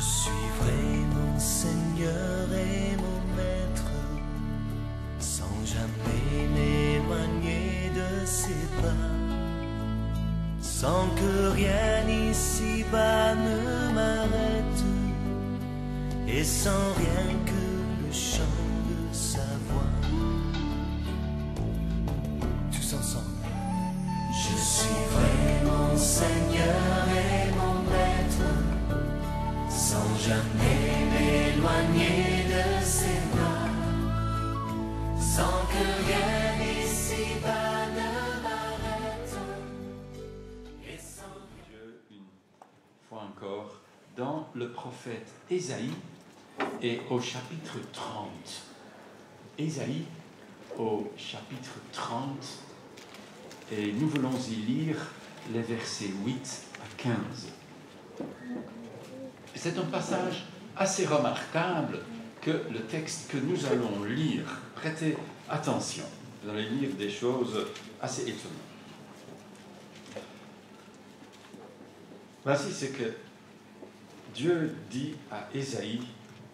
suivrai mon Seigneur et mon Maître, sans jamais m'éloigner de ses pas, sans que rien ici-bas ne m'arrête, et sans rien que le chant de sa voix. Tous ensemble. Je suivrai mon Seigneur et mon Maître, sans jamais m'éloigner de ses bras, sans que rien ici-bas ne m'arrête. Et sans... Dieu, une fois encore, dans le prophète Ésaïe et au chapitre 30. Ésaïe au chapitre 30, et nous voulons y lire les versets 8 à 15. C'est un passage assez remarquable que le texte que nous allons lire. Prêtez attention, vous allez lire des choses assez étonnantes. Voici ce que Dieu dit à Ésaïe,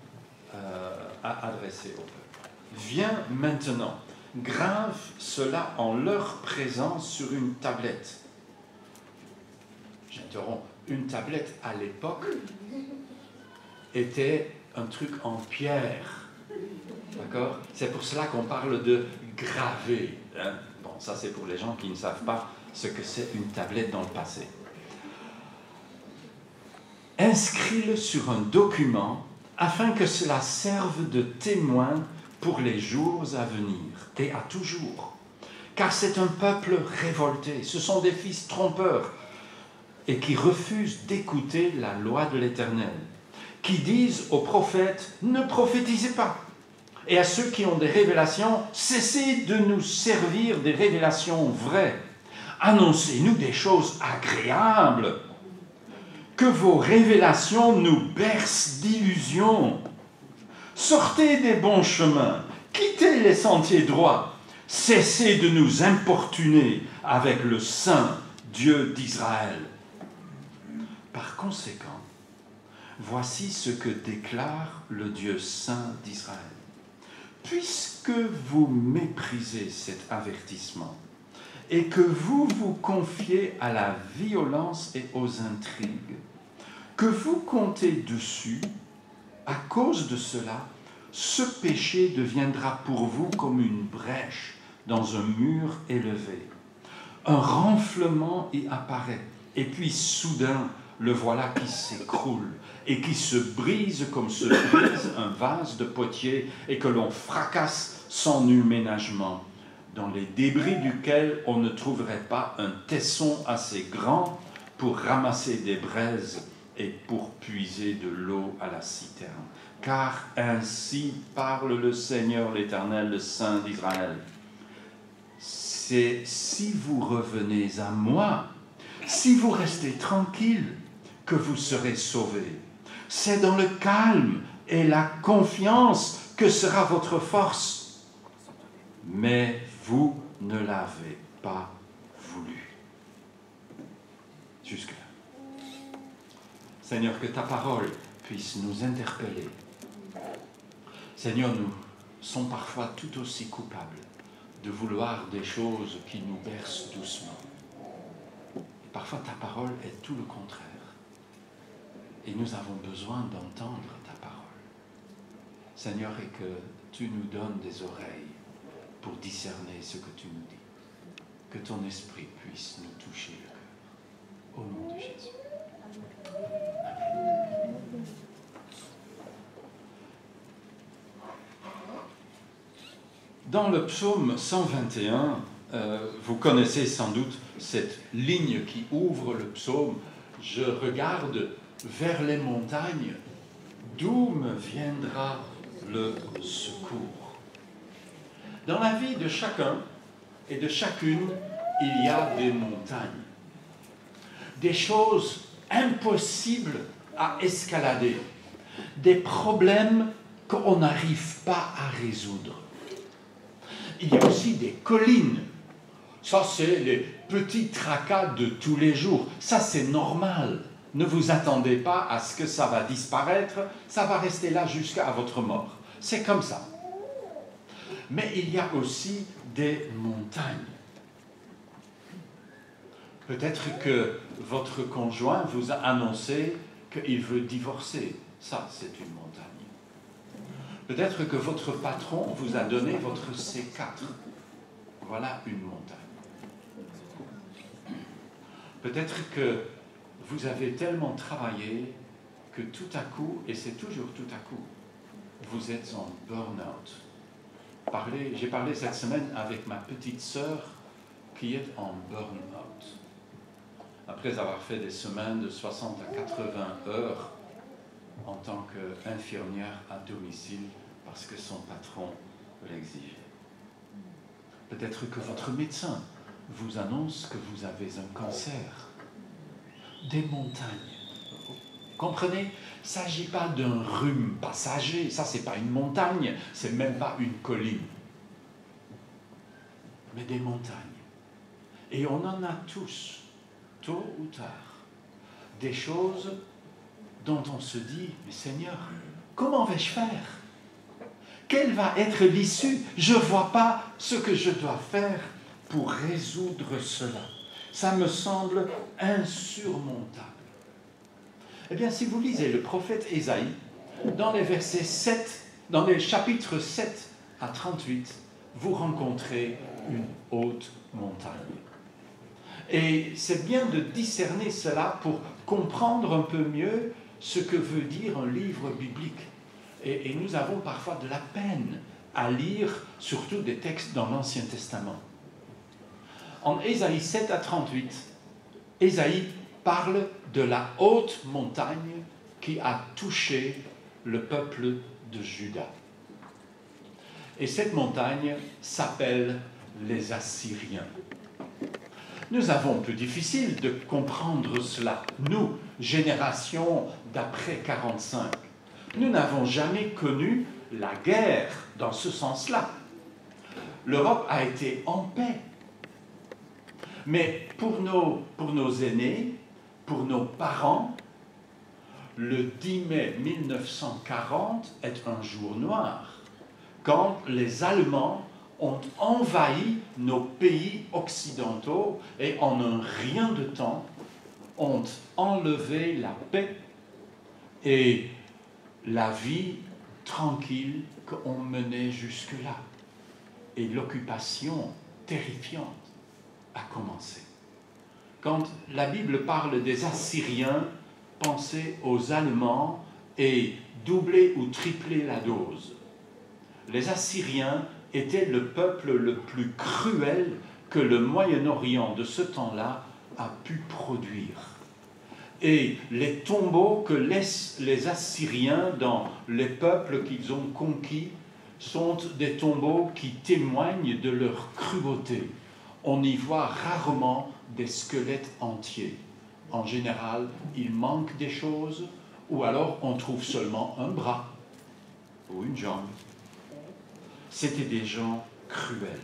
à adresser au peuple. Viens maintenant, grave cela en leur présence sur une tablette. J'interromps. Une tablette à l'époque était un truc en pierre. D'accord? C'est pour cela qu'on parle de graver. Hein? Bon, ça c'est pour les gens qui ne savent pas ce que c'est une tablette dans le passé. Inscris-le sur un document afin que cela serve de témoin pour les jours à venir et à toujours. Car c'est un peuple révolté, ce sont des fils trompeurs et qui refusent d'écouter la loi de l'Éternel, qui disent aux prophètes « Ne prophétisez pas » et à ceux qui ont des révélations « Cessez de nous servir des révélations vraies, annoncez-nous des choses agréables ». Que vos révélations nous bercent d'illusions. Sortez des bons chemins, quittez les sentiers droits, cessez de nous importuner avec le Saint Dieu d'Israël. Par conséquent, voici ce que déclare le Dieu Saint d'Israël. Puisque vous méprisez cet avertissement et que vous vous confiez à la violence et aux intrigues, que vous comptez dessus, à cause de cela, ce péché deviendra pour vous comme une brèche dans un mur élevé. Un renflement y apparaît, et puis soudain, le voilà qui s'écroule et qui se brise comme se brise un vase de potier et que l'on fracasse sans nul ménagement, dans les débris duquel on ne trouverait pas un tesson assez grand pour ramasser des braises et pour puiser de l'eau à la citerne. Car ainsi parle le Seigneur l'Éternel, le Saint d'Israël. C'est si vous revenez à moi, si vous restez tranquille, que vous serez sauvés. C'est dans le calme et la confiance que sera votre force. Mais vous ne l'avez pas voulu. Jusque-là. Seigneur, que ta parole puisse nous interpeller. Seigneur, nous sommes parfois tout aussi coupables de vouloir des choses qui nous bercent doucement. Et parfois, ta parole est tout le contraire. Et nous avons besoin d'entendre ta parole. Seigneur, et que tu nous donnes des oreilles pour discerner ce que tu nous dis. Que ton esprit puisse nous toucher le cœur. Au nom de Jésus. Dans le psaume 121, vous connaissez sans doute cette ligne qui ouvre le psaume. Je regarde vers les montagnes, d'où me viendra le secours. Dans la vie de chacun et de chacune, il y a des montagnes, des choses impossibles à escalader, des problèmes qu'on n'arrive pas à résoudre. Il y a aussi des collines. Ça, c'est les petits tracas de tous les jours. Ça, c'est normal. Ne vous attendez pas à ce que ça va disparaître, ça va rester là jusqu'à votre mort. C'est comme ça. Mais il y a aussi des montagnes. Peut-être que votre conjoint vous a annoncé qu'il veut divorcer. Ça, c'est une montagne. Peut-être que votre patron vous a donné votre C4. Voilà une montagne. Peut-être que vous avez tellement travaillé que tout à coup, et c'est toujours tout à coup, vous êtes en burn-out. J'ai parlé cette semaine avec ma petite sœur qui est en burn-out. Après avoir fait des semaines de 60 à 80 heures en tant qu'infirmière à domicile parce que son patron l'exigeait. Peut-être que votre médecin vous annonce que vous avez un cancer. Des montagnes. Comprenez? Il ne s'agit pas d'un rhume passager, ça c'est pas une montagne, c'est même pas une colline. Mais des montagnes. Et on en a tous, tôt ou tard, des choses dont on se dit, mais Seigneur, comment vais-je faire? Quelle va être l'issue? Je ne vois pas ce que je dois faire pour résoudre cela. Ça me semble insurmontable. Eh bien, si vous lisez le prophète Ésaïe, dans les chapitres 7 à 38, vous rencontrez une haute montagne. Et c'est bien de discerner cela pour comprendre un peu mieux ce que veut dire un livre biblique. Et nous avons parfois de la peine à lire, surtout des textes dans l'Ancien Testament. En Ésaïe 7 à 38, Ésaïe parle de la haute montagne qui a touché le peuple de Juda. Et cette montagne s'appelle les Assyriens. Nous avons plus difficile de comprendre cela. Nous, génération d'après 45, nous n'avons jamais connu la guerre dans ce sens-là. L'Europe a été en paix. Mais pour nos aînés, pour nos parents, le 10 mai 1940 est un jour noir, quand les Allemands ont envahi nos pays occidentaux et en un rien de temps ont enlevé la paix et la vie tranquille qu'on menait jusque-là. Et l'occupation terrifiante a commencé. Quand la Bible parle des Assyriens, pensez aux Allemands et doublez ou triplez la dose. Les Assyriens étaient le peuple le plus cruel que le Moyen-Orient de ce temps-là a pu produire. Et les tombeaux que laissent les Assyriens dans les peuples qu'ils ont conquis sont des tombeaux qui témoignent de leur cruauté. On y voit rarement des squelettes entiers. En général, il manque des choses, ou alors on trouve seulement un bras ou une jambe. C'était des gens cruels.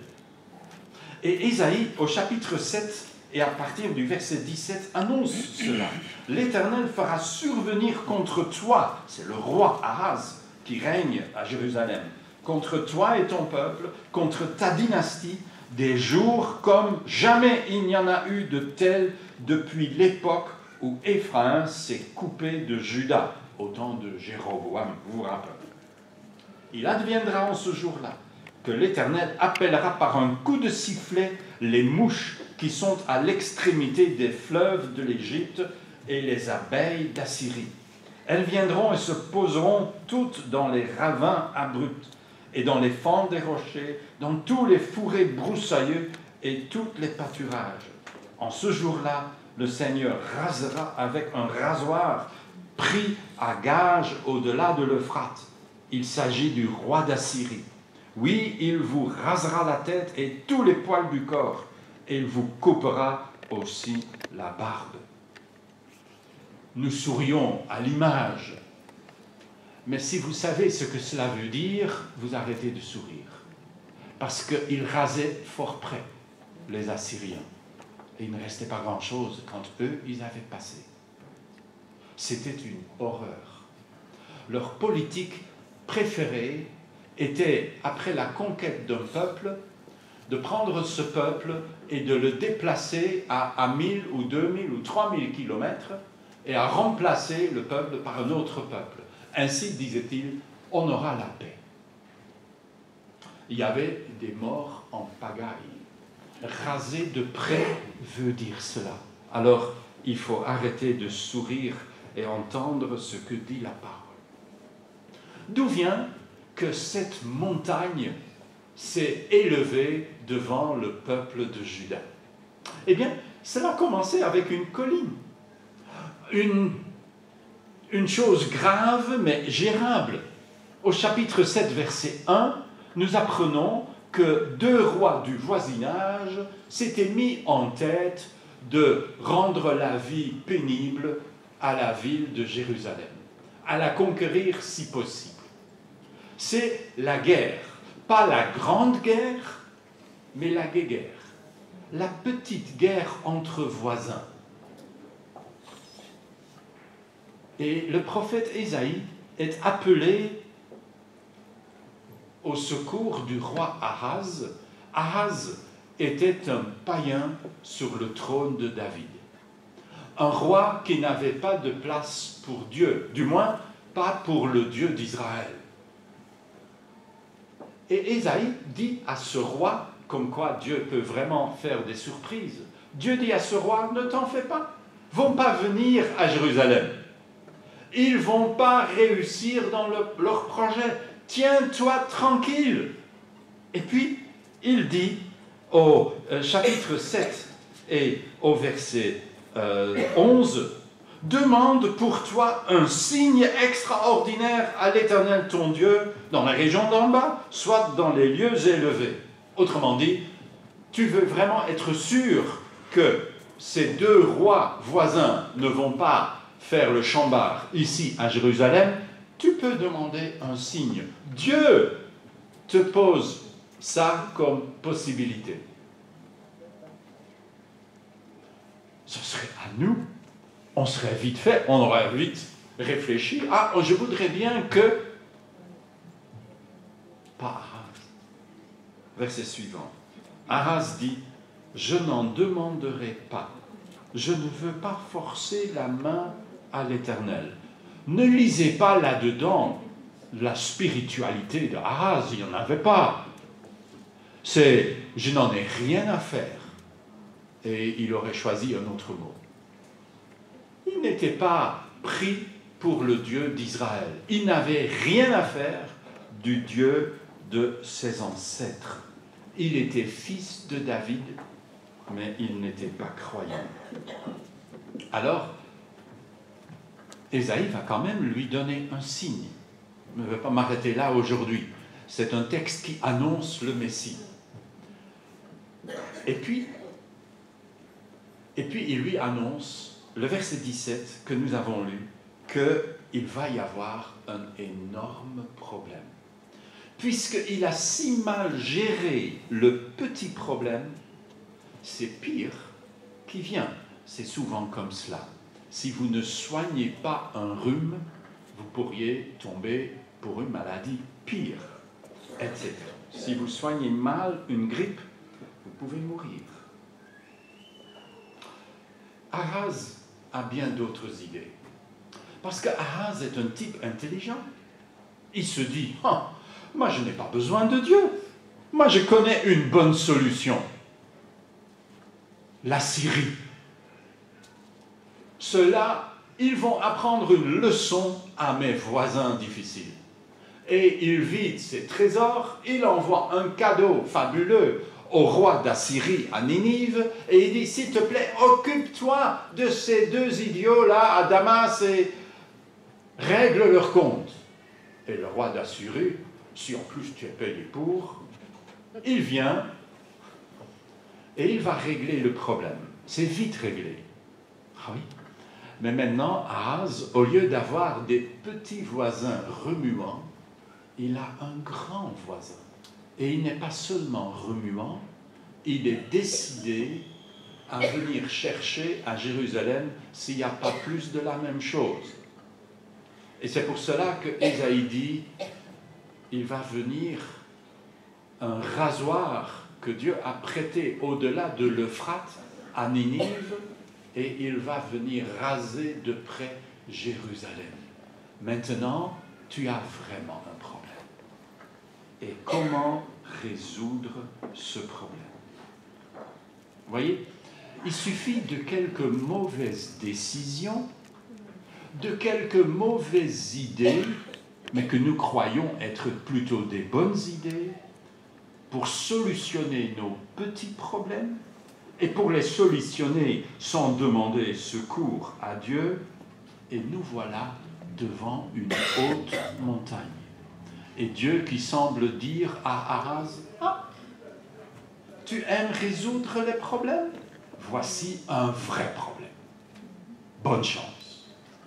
Et Ésaïe, au chapitre 7, et à partir du verset 17, annonce cela. L'Éternel fera survenir contre toi, c'est le roi Ahaz qui règne à Jérusalem, contre toi et ton peuple, contre ta dynastie, des jours comme jamais il n'y en a eu de tels depuis l'époque où Éphraïm s'est coupé de Juda, au temps de Jéroboam, vous vous rappelez. Il adviendra en ce jour-là que l'Éternel appellera par un coup de sifflet les mouches qui sont à l'extrémité des fleuves de l'Égypte et les abeilles d'Assyrie. Elles viendront et se poseront toutes dans les ravins abrupts et dans les fentes des rochers, dans tous les fourrés broussailleux et tous les pâturages. En ce jour-là, le Seigneur rasera avec un rasoir pris à gage au-delà de l'Euphrate. Il s'agit du roi d'Assyrie. Oui, il vous rasera la tête et tous les poils du corps, et il vous coupera aussi la barbe. Nous sourions à l'image, mais si vous savez ce que cela veut dire, vous arrêtez de sourire. Parce qu'ils rasaient fort près, les Assyriens. Et il ne restait pas grand-chose quand eux, ils avaient passé. c'était une horreur. Leur politique préférée était, après la conquête d'un peuple, de prendre ce peuple et de le déplacer à 1000 ou 2000 ou 3000 kilomètres et à remplacer le peuple par un autre peuple. Ainsi, disait-il, on aura la paix. Il y avait des morts en pagaille. Raser de près veut dire cela. Alors, il faut arrêter de sourire et entendre ce que dit la parole. D'où vient que cette montagne s'est élevée devant le peuple de Juda? Eh bien, cela a commencé avec une colline. Une chose grave mais gérable. Au chapitre 7, verset 1, nous apprenons que 2 rois du voisinage s'étaient mis en tête de rendre la vie pénible à la ville de Jérusalem, à la conquérir si possible. C'est la guerre, pas la grande guerre, mais la guéguerre, la petite guerre entre voisins. Et le prophète Ésaïe est appelé au secours du roi Ahaz. Ahaz était un païen sur le trône de David. Un roi qui n'avait pas de place pour Dieu, du moins pas pour le Dieu d'Israël. Et Ésaïe dit à ce roi, comme quoi Dieu peut vraiment faire des surprises. Dieu dit à ce roi, ne t'en fais pas, ils ne vont pas venir à Jérusalem. Ils ne vont pas réussir dans leur projet. Tiens-toi tranquille. Et puis, il dit au chapitre 7 et au verset 11, « Demande pour toi un signe extraordinaire à l'Éternel ton Dieu dans la région d'en bas, soit dans les lieux élevés. » Autrement dit, tu veux vraiment être sûr que ces 2 rois voisins ne vont pas faire le chambard ici à Jérusalem, tu peux demander un signe. Dieu te pose ça comme possibilité. Ce serait à nous, on serait vite fait, on aurait vite réfléchi. Ah, je voudrais bien que... Pas Ahaz. Verset suivant. Ahaz dit, je n'en demanderai pas. Je ne veux pas forcer la main à l'Éternel. Ne lisez pas là-dedans la spiritualité de Ahaz, il n'y en avait pas. C'est « je n'en ai rien à faire ». Et il aurait choisi un autre mot. Il n'était pas pris pour le Dieu d'Israël. Il n'avait rien à faire du Dieu de ses ancêtres. Il était fils de David, mais il n'était pas croyant. Alors, Ésaïe va quand même lui donner un signe. Je ne vais pas m'arrêter là aujourd'hui. C'est un texte qui annonce le Messie. Et puis il lui annonce, le verset 17 que nous avons lu, qu'il va y avoir un énorme problème. Puisqu'il a si mal géré le petit problème, c'est pire qui vient. C'est souvent comme cela. Si vous ne soignez pas un rhume, vous pourriez tomber pour une maladie pire, etc. Si vous soignez mal une grippe, vous pouvez mourir. Ahaz a bien d'autres idées. Parce qu'Ahaz est un type intelligent. Il se dit, moi je n'ai pas besoin de Dieu. Moi je connais une bonne solution. La Syrie. Ceux-là, ils vont apprendre une leçon à mes voisins difficiles. Et il vide ses trésors, il envoie un cadeau fabuleux au roi d'Assyrie à Ninive, et il dit, s'il te plaît, occupe-toi de ces 2 idiots-là à Damas et règle leur compte. Et le roi d'Assyrie, si en plus tu es payé pour, il vient et il va régler le problème. C'est vite réglé. Ah oui. Mais maintenant, Ahaz, au lieu d'avoir des petits voisins remuants, il a un grand voisin. Et il n'est pas seulement remuant, il est décidé à venir chercher à Jérusalem s'il n'y a pas plus de la même chose. Et c'est pour cela que Ésaïe dit, il va venir un rasoir que Dieu a prêté au-delà de l'Euphrate à Ninive, et il va venir raser de près Jérusalem. Maintenant, tu as vraiment un problème. Et comment résoudre ce problème? Vous voyez, il suffit de quelques mauvaises décisions, de quelques mauvaises idées, mais que nous croyons être plutôt des bonnes idées, pour solutionner nos petits problèmes, et pour les solutionner sans demander secours à Dieu, et nous voilà devant une haute montagne. Et Dieu qui semble dire à Ahaz, « Ah, tu aimes résoudre les problèmes? Voici un vrai problème. Bonne chance. »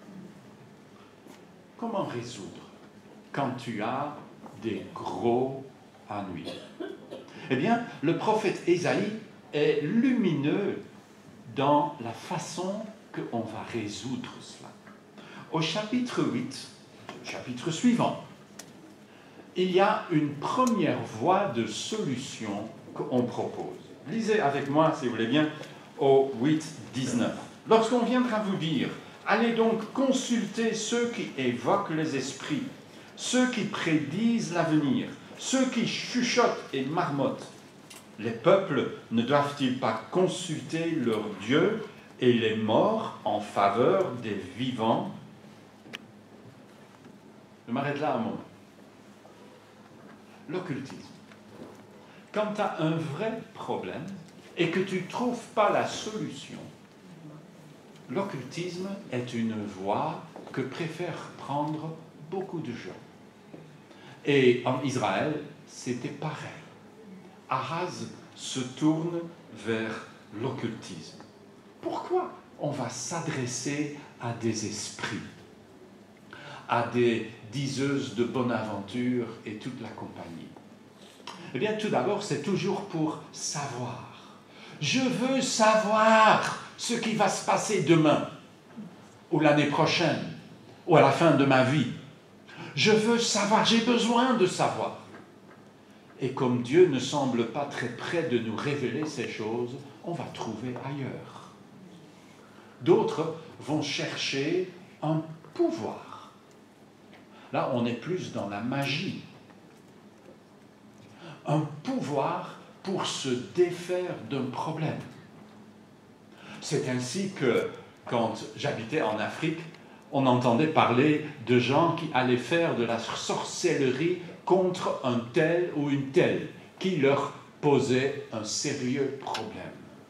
Comment résoudre quand tu as des gros ennuis? Eh bien, le prophète Ésaïe est lumineux dans la façon qu'on va résoudre cela. Au chapitre 8, le chapitre suivant, il y a une première voie de solution qu'on propose. Lisez avec moi, si vous voulez bien, au 8, 19. Lorsqu'on viendra vous dire, allez donc consulter ceux qui évoquent les esprits, ceux qui prédisent l'avenir, ceux qui chuchotent et marmottent, les peuples ne doivent-ils pas consulter leur Dieu et les morts en faveur des vivants? Je m'arrête là un moment. L'occultisme. Quand tu as un vrai problème et que tu ne trouves pas la solution, l'occultisme est une voie que préfèrent prendre beaucoup de gens. Et en Israël, c'était pareil. Ahaz se tourne vers l'occultisme. Pourquoi on va s'adresser à des esprits, à des diseuses de bonne aventure et toute la compagnie? Eh bien, tout d'abord, c'est toujours pour savoir. Je veux savoir ce qui va se passer demain, ou l'année prochaine, ou à la fin de ma vie. Je veux savoir, j'ai besoin de savoir. Et comme Dieu ne semble pas très près de nous révéler ces choses, on va trouver ailleurs. D'autres vont chercher un pouvoir. Là, on est plus dans la magie. Un pouvoir pour se défaire d'un problème. C'est ainsi que, quand j'habitais en Afrique, on entendait parler de gens qui allaient faire de la sorcellerie contre un tel ou une telle, qui leur posait un sérieux problème.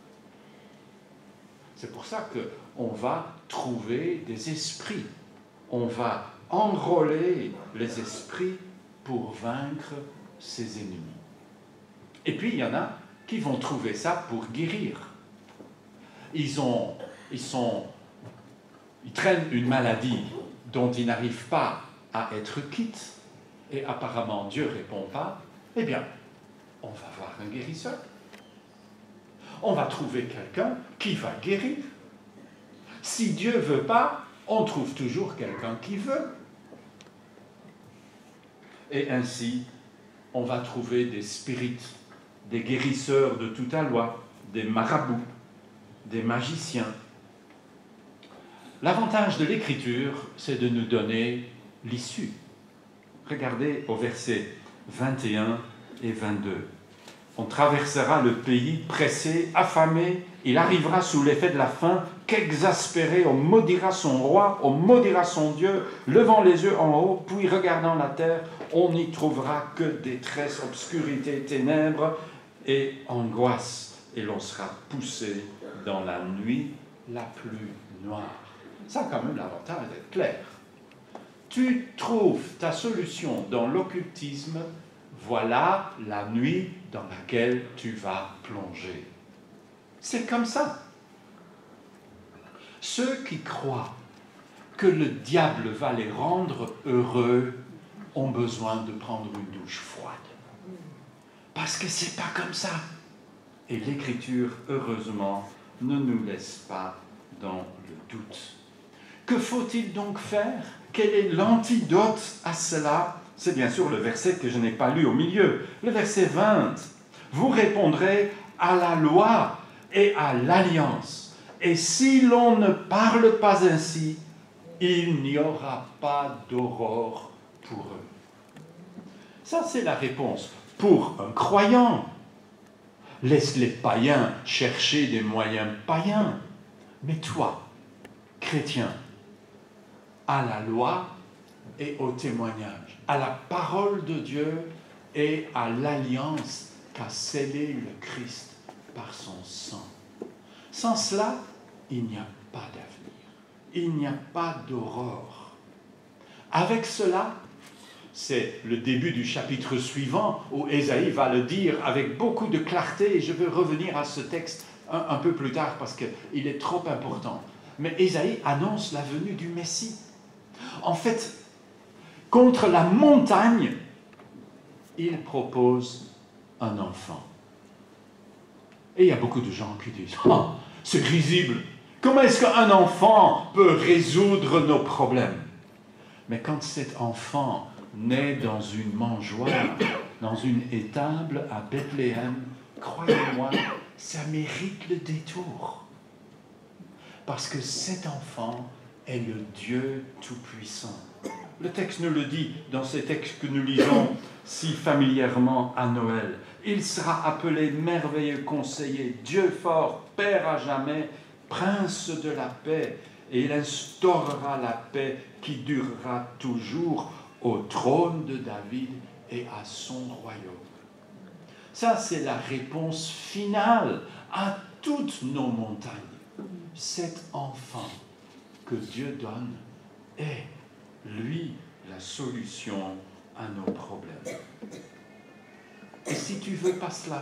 C'est pour ça qu'on va trouver des esprits. On va enrôler les esprits pour vaincre ses ennemis. Et puis, il y en a qui vont trouver ça pour guérir. Ils traînent une maladie dont ils n'arrivent pas à être quittes, et apparemment Dieu ne répond pas. Eh bien, on va voir un guérisseur. On va trouver quelqu'un qui va guérir. Si Dieu ne veut pas, on trouve toujours quelqu'un qui veut. Et ainsi, on va trouver des spirites, des guérisseurs de toute loi, des marabouts, des magiciens. L'avantage de l'Écriture, c'est de nous donner l'issue. Regardez au verset 21 et 22. On traversera le pays pressé, affamé. Il arrivera sous l'effet de la faim qu'exaspéré, on maudira son roi, on maudira son Dieu, levant les yeux en haut, puis regardant la terre, on n'y trouvera que détresse, obscurité, ténèbres et angoisse. Et l'on sera poussé dans la nuit la plus noire. Ça a quand même l'avantage d'être clair. Tu trouves ta solution dans l'occultisme, voilà la nuit dans laquelle tu vas plonger. C'est comme ça. Ceux qui croient que le diable va les rendre heureux ont besoin de prendre une douche froide. Parce que c'est pas comme ça. Et l'Écriture, heureusement, ne nous laisse pas dans le doute. Que faut-il donc faire? Quel est l'antidote à cela? C'est bien sûr le verset que je n'ai pas lu au milieu, le verset 20. Vous répondrez à la loi et à l'alliance. Et si l'on ne parle pas ainsi, il n'y aura pas d'aurore pour eux. Ça, c'est la réponse. Pour un croyant, laisse les païens chercher des moyens païens. Mais toi, chrétien, à la loi et au témoignage, à la parole de Dieu et à l'alliance qu'a scellée le Christ par son sang. Sans cela, il n'y a pas d'avenir, il n'y a pas d'aurore. Avec cela, c'est le début du chapitre suivant où Ésaïe va le dire avec beaucoup de clarté, et je veux revenir à ce texte un peu plus tard parce qu'il est trop important. Mais Ésaïe annonce la venue du Messie. En fait, contre la montagne, il propose un enfant. Et il y a beaucoup de gens qui disent « Oh, c'est risible. Comment est-ce qu'un enfant peut résoudre nos problèmes ?» Mais quand cet enfant naît dans une mangeoire, dans une étable à Bethléem, croyez-moi, ça mérite le détour. Parce que cet enfant est le Dieu Tout-Puissant. Le texte nous le dit dans ces textes que nous lisons si familièrement à Noël. Il sera appelé merveilleux conseiller, Dieu fort, Père à jamais, Prince de la paix, et il instaurera la paix qui durera toujours au trône de David et à son royaume. Ça, c'est la réponse finale à toutes nos montagnes. Cet enfant que Dieu donne est, lui, la solution à nos problèmes. Et si tu ne veux pas cela,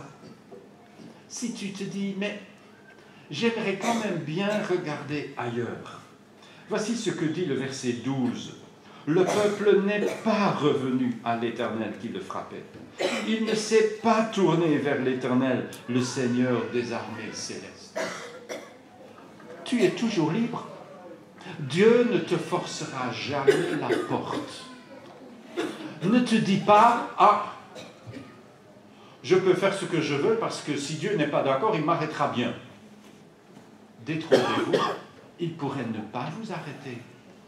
si tu te dis, mais j'aimerais quand même bien regarder ailleurs. Voici ce que dit le verset 12. Le peuple n'est pas revenu à l'Éternel qui le frappait. Il ne s'est pas tourné vers l'Éternel, le Seigneur des armées célestes. Tu es toujours libre. Dieu ne te forcera jamais la porte. Ne te dis pas, ah, je peux faire ce que je veux parce que si Dieu n'est pas d'accord, il m'arrêtera bien. Détrompez-vous, il pourrait ne pas vous arrêter.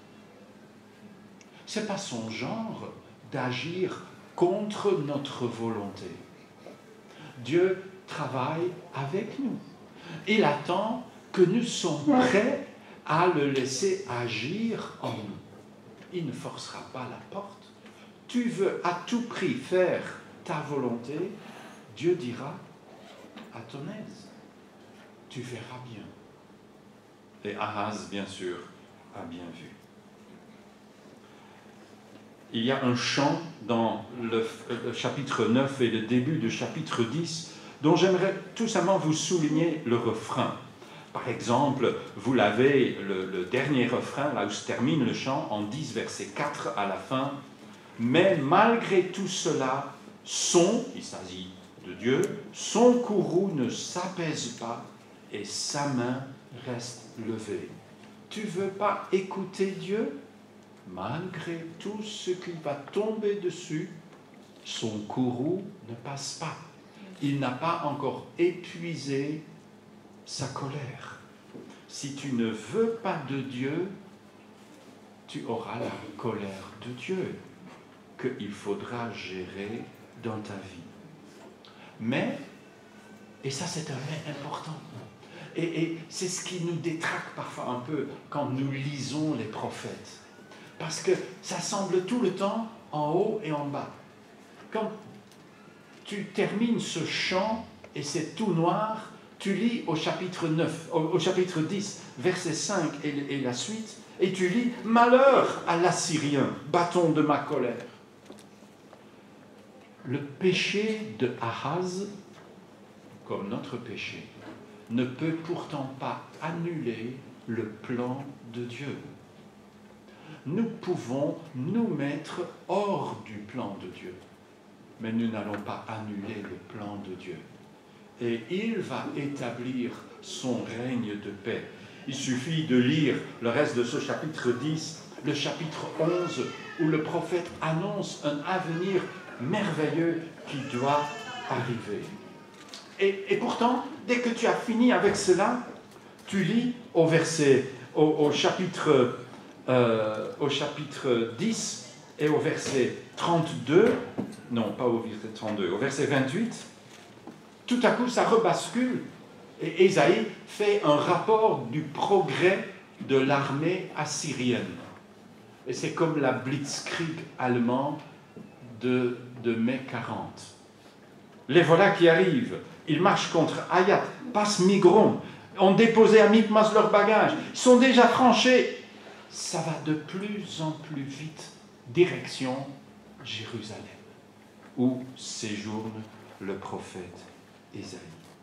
Ce n'est pas son genre d'agir contre notre volonté. Dieu travaille avec nous. Il attend que nous soyons prêts à le laisser agir en nous. Il ne forcera pas la porte. Tu veux à tout prix faire ta volonté, Dieu dira à ton aise. Tu verras bien. Et Ahaz, bien sûr, a bien vu. Il y a un chant dans le chapitre 9 et le début du chapitre 10 dont j'aimerais tout simplement vous souligner le refrain. Par exemple, vous l'avez, le dernier refrain, là où se termine le chant, en 10, verset 4 à la fin. « Mais malgré tout cela, il s'agit de Dieu, son courroux ne s'apaise pas et sa main reste levée. » Tu ne veux pas écouter Dieu? Malgré tout ce qui va tomber dessus, son courroux ne passe pas. Il n'a pas encore épuisé sa colère. Si tu ne veux pas de Dieu, tu auras la colère de Dieu qu'il faudra gérer dans ta vie. Mais, et ça c'est un mais important, et c'est ce qui nous détraque parfois un peu quand nous lisons les prophètes. Parce que ça semble tout le temps en haut et en bas. Quand tu termines ce chant et c'est tout noir, tu lis au chapitre 9, au chapitre 10, verset 5 et la suite, et tu lis « Malheur à l'Assyrien, bâton de ma colère ». Le péché de Ahaz, comme notre péché, ne peut pourtant pas annuler le plan de Dieu. Nous pouvons nous mettre hors du plan de Dieu, mais nous n'allons pas annuler le plan de Dieu. et il va établir son règne de paix. Il suffit de lire le reste de ce chapitre 10, le chapitre 11, où le prophète annonce un avenir merveilleux qui doit arriver. Et pourtant, dès que tu as fini avec cela, tu lis au chapitre 10 et au verset 32, non, pas au verset 32, au verset 28, tout à coup, ça rebascule. Et Ésaïe fait un rapport du progrès de l'armée assyrienne. Et c'est comme la Blitzkrieg allemande de mai 40. Les voilà qui arrivent. Ils marchent contre Hayat, passent Migron, ont déposé à Michmas leurs bagages. Ils sont déjà franchis. Ça va de plus en plus vite, direction Jérusalem, où séjourne le prophète Ésaïe.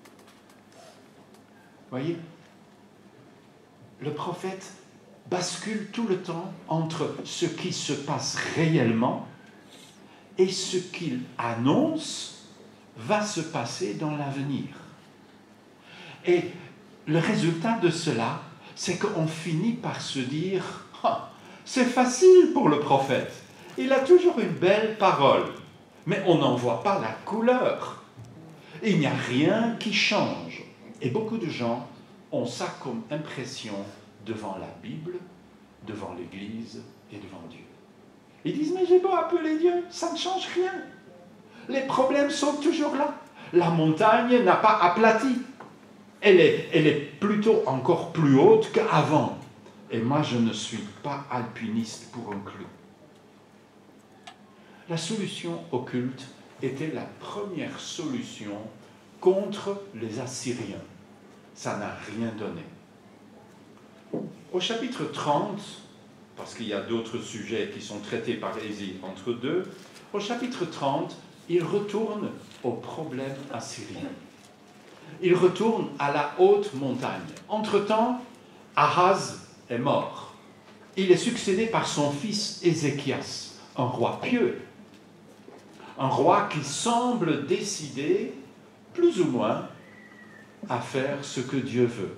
Voyez, le prophète bascule tout le temps entre ce qui se passe réellement et ce qu'il annonce va se passer dans l'avenir. Et le résultat de cela, c'est qu'on finit par se dire « c'est facile pour le prophète, il a toujours une belle parole, mais on n'en voit pas la couleur. Il n'y a rien qui change. » Et beaucoup de gens ont ça comme impression devant la Bible, devant l'Église et devant Dieu. Ils disent, mais j'ai beau appeler Dieu, ça ne change rien. Les problèmes sont toujours là. La montagne n'a pas aplati. Elle est plutôt encore plus haute qu'avant. Et moi, je ne suis pas alpiniste pour un clou. La solution occulte était la première solution contre les Assyriens. Ça n'a rien donné. Au chapitre 30, parce qu'il y a d'autres sujets qui sont traités par Ésaïe entre deux, au chapitre 30, il retourne au problème assyrien. Il retourne à la haute montagne. Entre-temps, Ahaz est mort. Il est succédé par son fils Ézéchias, un roi pieux. Un roi qui semble décidé, plus ou moins, à faire ce que Dieu veut.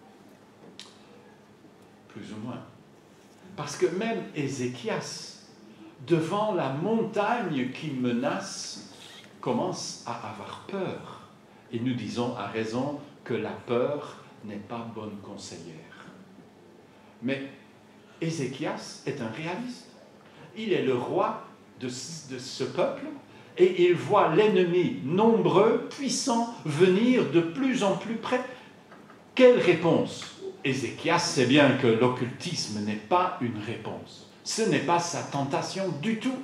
Plus ou moins. Parce que même Ézéchias, devant la montagne qui menace, commence à avoir peur. Et nous disons à raison que la peur n'est pas bonne conseillère. Mais Ézéchias est un réaliste. Il est le roi de ce peuple et il voit l'ennemi nombreux, puissant, venir de plus en plus près. Quelle réponse? Ézéchias sait bien que l'occultisme n'est pas une réponse. Ce n'est pas sa tentation du tout.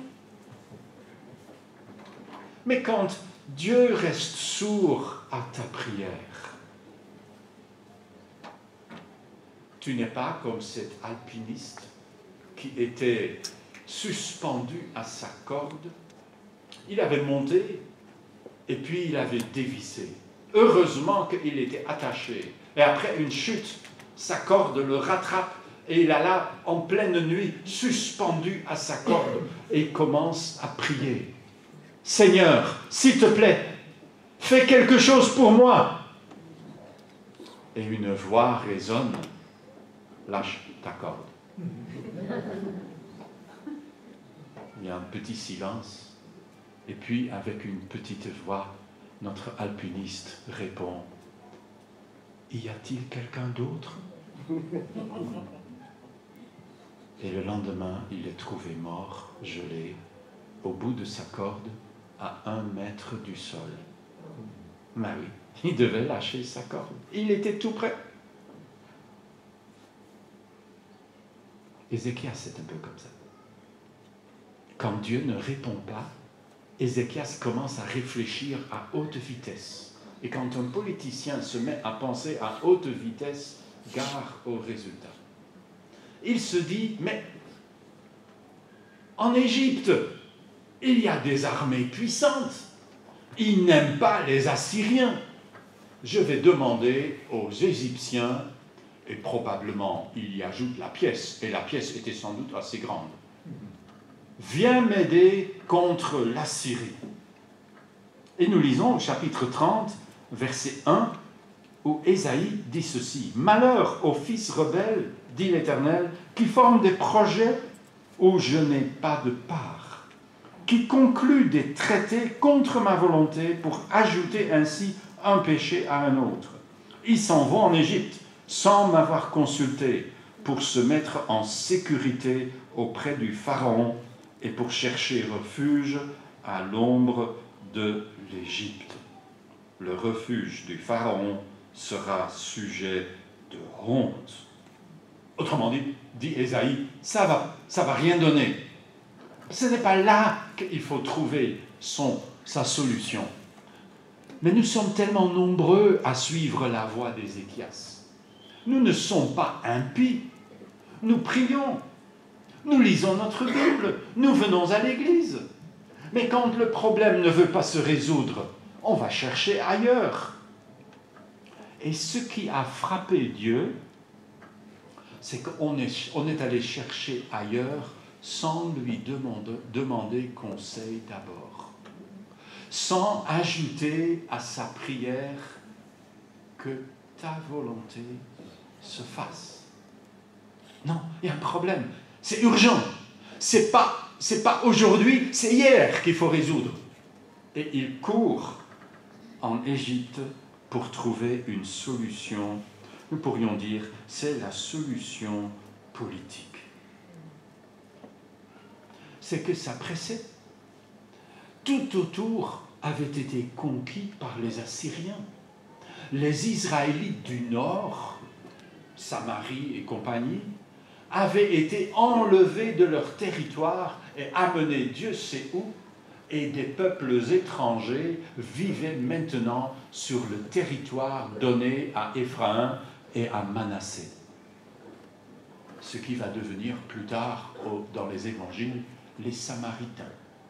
Mais quand Dieu reste sourd à ta prière, tu n'es pas comme cet alpiniste qui était suspendu à sa corde. Il avait monté et puis il avait dévissé. Heureusement qu'il était attaché. Et après une chute, sa corde le rattrape et il est là en pleine nuit, suspendu à sa corde et il commence à prier. Seigneur, s'il te plaît, fais quelque chose pour moi. Et une voix résonne, lâche ta corde. Il y a un petit silence. Et puis, avec une petite voix, notre alpiniste répond, « Y a-t-il quelqu'un d'autre » Et le lendemain, il est trouvé mort, gelé, au bout de sa corde, à 1 mètre du sol. Mais oui, il devait lâcher sa corde. Il était tout prêt. Ézéchias, c'est un peu comme ça. Quand Dieu ne répond pas, Ézéchias commence à réfléchir à haute vitesse. Et quand un politicien se met à penser à haute vitesse, gare au résultat. Il se dit, mais en Égypte, il y a des armées puissantes. Ils n'aiment pas les Assyriens. Je vais demander aux Égyptiens, et probablement il y ajoute la pièce, et la pièce était sans doute assez grande. Viens m'aider contre l'Assyrie. Et nous lisons au chapitre 30, verset 1, où Ésaïe dit ceci. « Malheur aux fils rebelles, dit l'Éternel, qui forment des projets où je n'ai pas de part, qui concluent des traités contre ma volonté pour ajouter ainsi un péché à un autre. Ils s'en vont en Égypte sans m'avoir consulté pour se mettre en sécurité auprès du Pharaon et pour chercher refuge à l'ombre de l'Égypte. Le refuge du Pharaon sera sujet de honte. » Autrement dit Ésaïe, ça va rien donner. Ce n'est pas là qu'il faut trouver sa solution. Mais nous sommes tellement nombreux à suivre la voie d'Ézéchias. Nous ne sommes pas impies. Nous prions. Nous lisons notre Bible. Nous venons à l'église. Mais quand le problème ne veut pas se résoudre, on va chercher ailleurs. Et ce qui a frappé Dieu, c'est qu'on est allé chercher ailleurs sans lui demander conseil d'abord, sans ajouter à sa prière que ta volonté se fasse. Non, il y a un problème, c'est urgent, c'est pas aujourd'hui, c'est hier qu'il faut résoudre. Et il court en Égypte pour trouver une solution. Nous pourrions dire, c'est la solution politique. C'est que ça pressait. Tout autour avait été conquis par les Assyriens. Les Israélites du nord, Samarie et compagnie, avaient été enlevés de leur territoire et amenés Dieu sait où, et des peuples étrangers vivaient maintenant sur le territoire donné à Éphraïm et à Manassé. Ce qui va devenir plus tard, dans les évangiles, les Samaritains.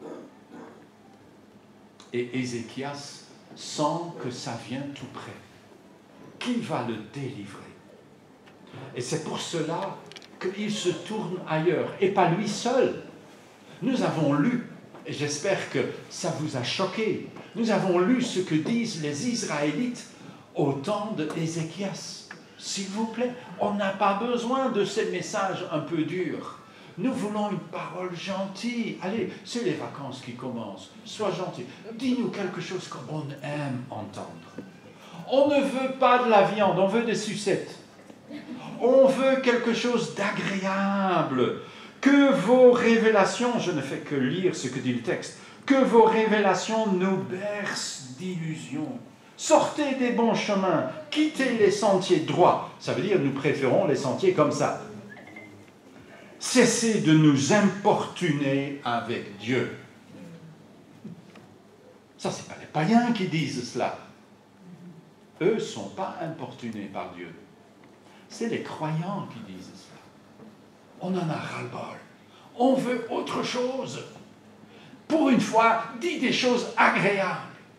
Et Ézéchias sent que ça vient tout près. Qui va le délivrer? Et c'est pour cela qu'il se tourne ailleurs, et pas lui seul. Nous avons lu, et j'espère que ça vous a choqué, nous avons lu ce que disent les Israélites au temps d'Ézéchias. S'il vous plaît, on n'a pas besoin de ces messages un peu durs. Nous voulons une parole gentille. Allez, c'est les vacances qui commencent. Sois gentil. Dis-nous quelque chose qu'on aime entendre. On ne veut pas de la viande, on veut des sucettes. On veut quelque chose d'agréable. Que vos révélations, je ne fais que lire ce que dit le texte, que vos révélations nous bercent d'illusions. Sortez des bons chemins, quittez les sentiers droits. Ça veut dire nous préférons les sentiers comme ça. Cessez de nous importuner avec Dieu. Ça, ce n'est pas les païens qui disent cela. Eux ne sont pas importunés par Dieu. C'est les croyants qui disent cela. On en a ras-le-bol. On veut autre chose. Pour une fois, dis des choses agréables.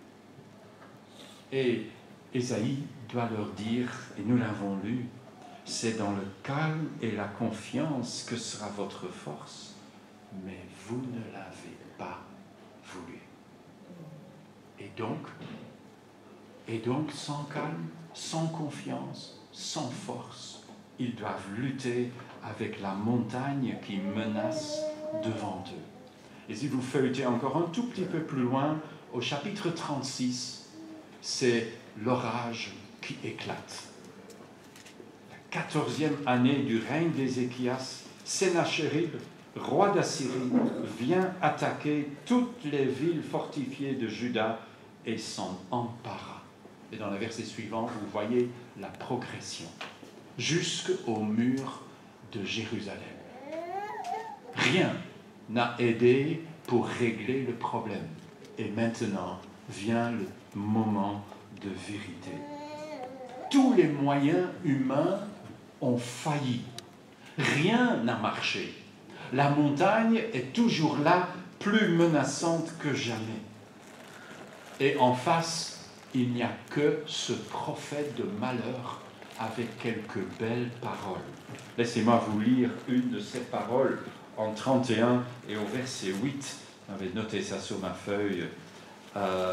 Et Ésaïe doit leur dire, et nous l'avons lu, c'est dans le calme et la confiance que sera votre force, mais vous ne l'avez pas voulu. Et donc, sans calme, sans confiance, sans force, ils doivent lutter avec la montagne qui menace devant eux. Et si vous feuilletez encore un tout petit peu plus loin, au chapitre 36, c'est l'orage qui éclate. La 14e année du règne d'Ézéchias, Sennachérib, roi d'Assyrie, vient attaquer toutes les villes fortifiées de Juda et s'en empara. Et dans le verset suivant, vous voyez la progression, jusqu'au mur de Jérusalem. Rien n'a aidé pour régler le problème. Et maintenant vient le moment de vérité. Tous les moyens humains ont failli. Rien n'a marché. La montagne est toujours là, plus menaçante que jamais. Et en face, il n'y a que ce prophète de malheur avec quelques belles paroles. Laissez-moi vous lire une de ces paroles en 31 et au verset 8. J'avais noté ça sur ma feuille.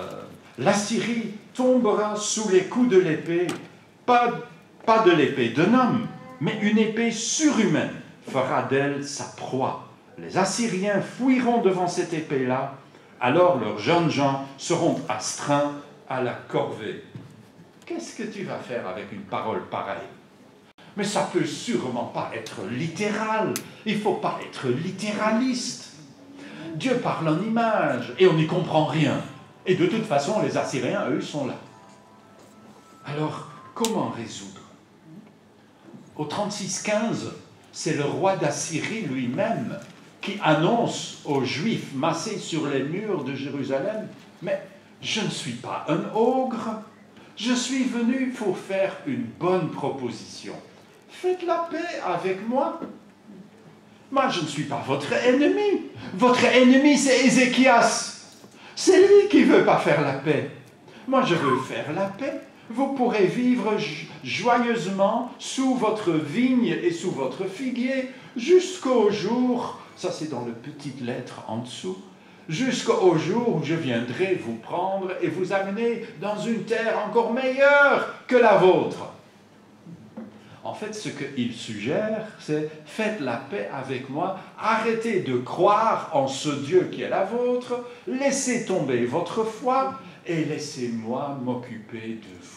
L'Assyrie tombera sous les coups de l'épée, pas de l'épée d'un homme, mais une épée surhumaine fera d'elle sa proie. Les Assyriens fuiront devant cette épée-là, alors leurs jeunes gens seront astreints à la corvée. Qu'est-ce que tu vas faire avec une parole pareille? Mais ça peut sûrement pas être littéral. Il ne faut pas être littéraliste. Dieu parle en images et on n'y comprend rien. Et de toute façon, les Assyriens, eux, sont là. Alors, comment résoudre? Au 36-15, c'est le roi d'Assyrie lui-même qui annonce aux Juifs massés sur les murs de Jérusalem, « Mais je ne suis pas un ogre, je suis venu pour faire une bonne proposition. Faites la paix avec moi. Moi, je ne suis pas votre ennemi. Votre ennemi, c'est Ézéchias. C'est lui qui ne veut pas faire la paix. Moi, je veux faire la paix. Vous pourrez vivre joyeusement sous votre vigne et sous votre figuier jusqu'au jour, ça c'est dans les petites lettres en dessous, jusqu'au jour où je viendrai vous prendre et vous amener dans une terre encore meilleure que la vôtre. En fait, ce qu'il suggère, c'est « Faites la paix avec moi, arrêtez de croire en ce Dieu qui est la vôtre, laissez tomber votre foi et laissez-moi m'occuper de vous.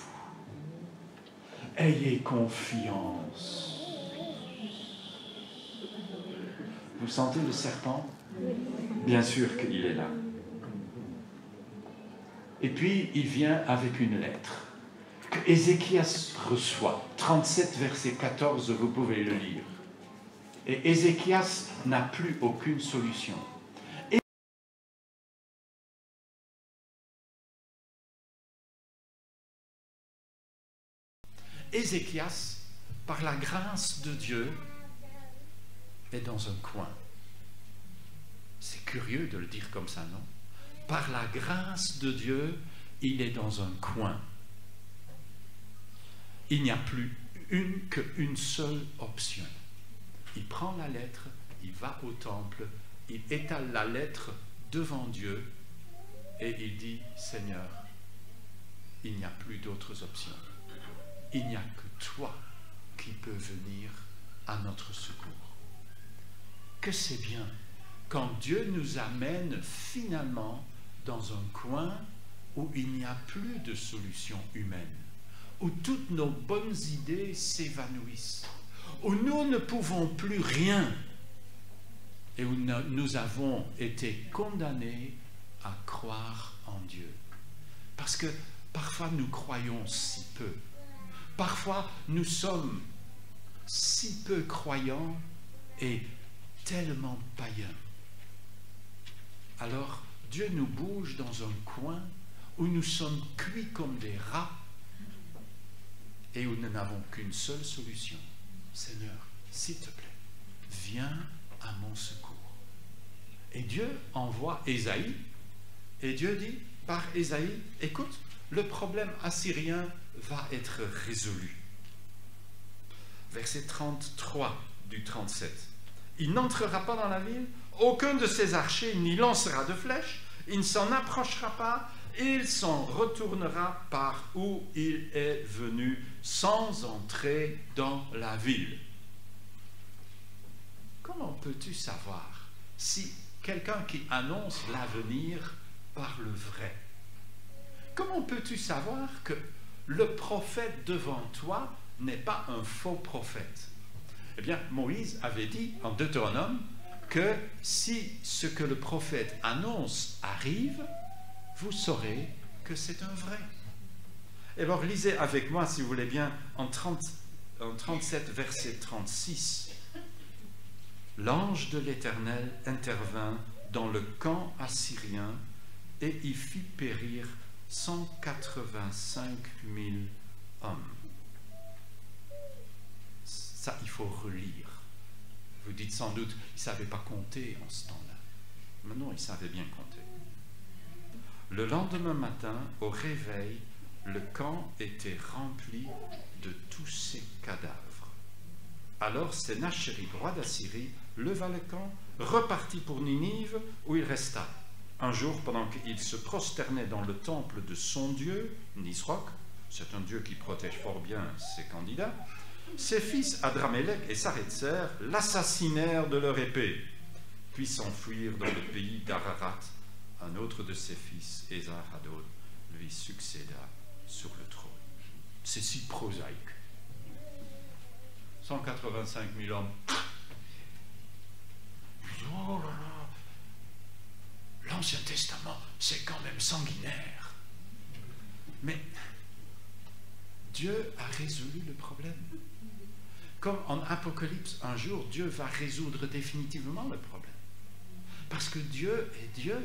Ayez confiance. » Vous sentez le serpent? Bien sûr qu'il est là. Et puis, il vient avec une lettre que Ézéchias reçoit. 37, verset 14, vous pouvez le lire. Et Ézéchias n'a plus aucune solution. Ézéchias, par la grâce de Dieu, est dans un coin. C'est curieux de le dire comme ça, non? Par la grâce de Dieu, il est dans un coin. Il n'y a plus qu'une seule option. Il prend la lettre, il va au temple, il étale la lettre devant Dieu et il dit « Seigneur, il n'y a plus d'autres options. Il n'y a que toi qui peux venir à notre secours. » Que c'est bien quand Dieu nous amène finalement dans un coin où il n'y a plus de solution humaine, où toutes nos bonnes idées s'évanouissent, où nous ne pouvons plus rien et où nous avons été condamnés à croire en Dieu. Parce que parfois nous croyons si peu. Parfois, nous sommes si peu croyants et tellement païens. Alors, Dieu nous bouge dans un coin où nous sommes cuits comme des rats et où nous n'avons qu'une seule solution. Seigneur, s'il te plaît, viens à mon secours. Et Dieu envoie Ésaïe et Dieu dit par Ésaïe, écoute, le problème assyrien va être résolu. Verset 33 du 37. Il n'entrera pas dans la ville, aucun de ses archers n'y lancera de flèches, il ne s'en approchera pas, il s'en retournera par où il est venu sans entrer dans la ville. Comment peux-tu savoir si quelqu'un qui annonce l'avenir parle vrai? Comment peux-tu savoir que le prophète devant toi n'est pas un faux prophète? Eh bien, Moïse avait dit en Deutéronome que si ce que le prophète annonce arrive, vous saurez que c'est un vrai. Et alors, lisez avec moi, si vous voulez bien, en 37, verset 36. L'ange de l'Éternel intervint dans le camp assyrien et y fit périr 185 000 hommes. Ça, il faut relire. Vous dites sans doute, ils ne savaient pas compter en ce temps-là. Mais non, ils savaient bien compter. Le lendemain matin, au réveil, le camp était rempli de tous ces cadavres. Alors Sénachérib, roi d'Assyrie, leva le camp, repartit pour Ninive, où il resta. Un jour, pendant qu'il se prosternait dans le temple de son dieu, Nisroch, c'est un dieu qui protège fort bien ses candidats, ses fils Adramélec et Sarétser l'assassinèrent de leur épée, puis s'enfuirent dans le pays d'Ararat. Un autre de ses fils, Esarhaddon, lui succéda sur le trône. C'est si prosaïque. 185 000 hommes. Oh là là, l'Ancien Testament, c'est quand même sanguinaire. Mais Dieu a résolu le problème. Comme en Apocalypse, un jour, Dieu va résoudre définitivement le problème. Parce que Dieu est Dieu.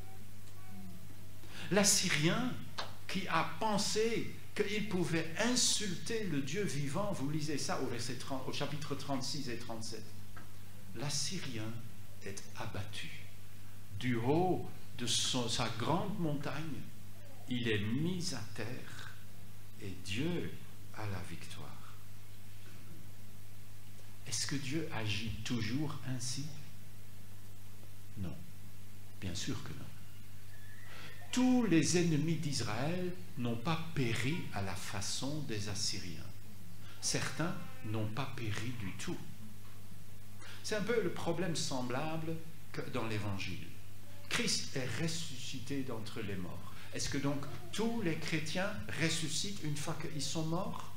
L'Assyrien qui a pensé qu'il pouvait insulter le Dieu vivant, vous lisez ça au chapitre 36 et 37. L'Assyrien est abattu. Du haut de sa grande montagne, il est mis à terre et Dieu a la victoire. Est-ce que Dieu agit toujours ainsi? Non, bien sûr que non. Tous les ennemis d'Israël n'ont pas péri à la façon des Assyriens. Certains n'ont pas péri du tout. C'est un peu le problème semblable que dans l'Évangile. Christ est ressuscité d'entre les morts. Est-ce que donc tous les chrétiens ressuscitent une fois qu'ils sont morts?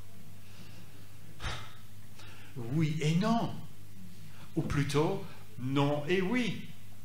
Oui et non. Ou plutôt, non et oui.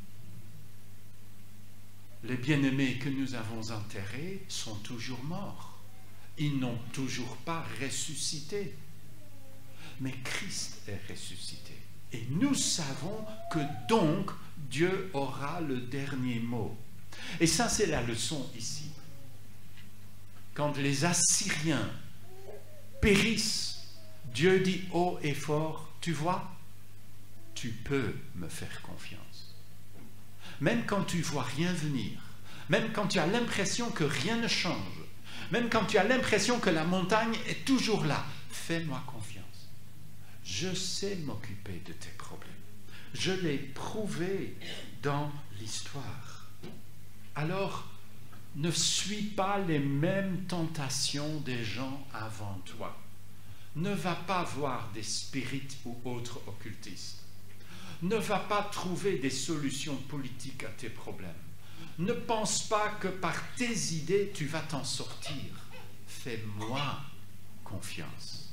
Les bien-aimés que nous avons enterrés sont toujours morts. Ils n'ont toujours pas ressuscité. Mais Christ est ressuscité. Et nous savons que donc Dieu aura le dernier mot. Et ça, c'est la leçon ici. Quand les Assyriens périssent, Dieu dit haut et fort, tu vois, tu peux me faire confiance. Même quand tu ne vois rien venir, même quand tu as l'impression que rien ne change, même quand tu as l'impression que la montagne est toujours là, fais-moi confiance. Je sais m'occuper de tes problèmes. Je l'ai prouvé dans l'histoire. Alors, ne suis pas les mêmes tentations des gens avant toi. Ne va pas voir des spirites ou autres occultistes. Ne va pas trouver des solutions politiques à tes problèmes. Ne pense pas que par tes idées, tu vas t'en sortir. Fais-moi confiance.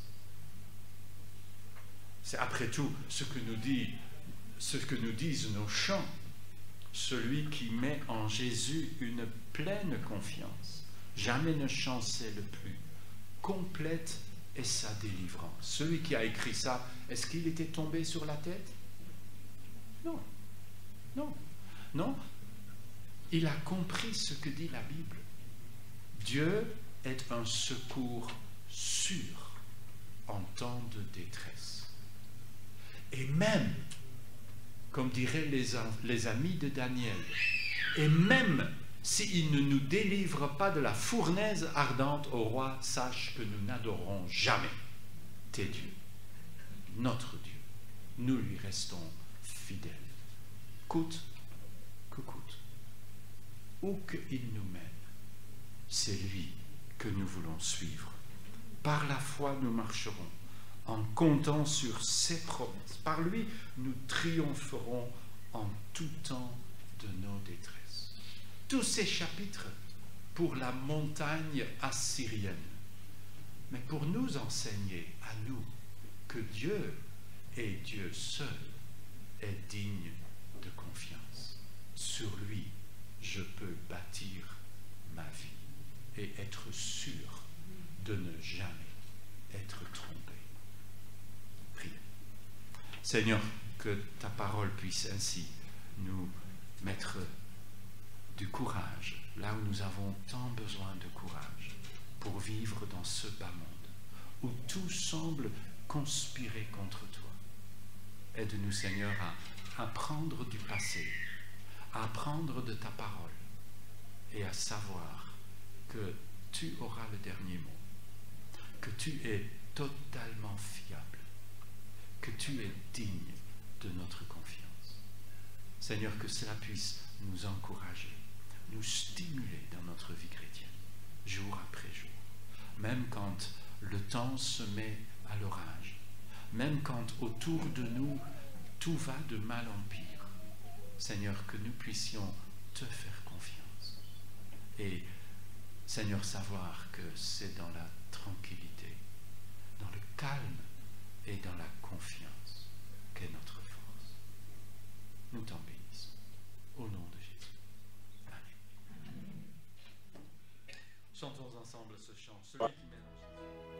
C'est après tout ce que nous disent nos chants. Celui qui met en Jésus une pleine confiance, jamais ne chancelle plus. Complète est sa délivrance. Celui qui a écrit ça, est-ce qu'il était tombé sur la tête? Non, non, non. Il a compris ce que dit la Bible. Dieu est un secours sûr en temps de détresse. Et même, comme diraient les amis de Daniel, et même s'il ne nous délivre pas de la fournaise ardente, ô roi, sache que nous n'adorerons jamais tes dieux, notre Dieu. Nous lui restons fidèles, coûte que coûte. Où qu'il nous mène, c'est lui que nous voulons suivre. Par la foi, nous marcherons en comptant sur ses promesses. Par lui, nous triompherons en tout temps de nos détresses. Tous ces chapitres pour la montagne assyrienne, mais pour nous enseigner à nous que Dieu et Dieu seul est digne de confiance. Sur lui, je peux bâtir ma vie et être sûr de ne jamais être trompé. Priez. Seigneur, que ta parole puisse ainsi nous mettre du courage, là où nous avons tant besoin de courage, pour vivre dans ce bas monde, où tout semble conspirer contre toi. Aide-nous, Seigneur, à apprendre du passé, à apprendre de ta parole, et à savoir que tu auras le dernier mot, que tu es totalement fiable, que tu es digne de notre confiance. Seigneur, que cela puisse nous encourager nous stimuler dans notre vie chrétienne, jour après jour. Même quand le temps se met à l'orage, même quand autour de nous tout va de mal en pire. Seigneur, que nous puissions te faire confiance. Et Seigneur, savoir que c'est dans la tranquillité, dans le calme et dans la confiance qu'est notre force. Nous t'en bénissons. Au nom de Jésus. Amen. Chantons ensemble ce chant, celui qui mène à Jésus.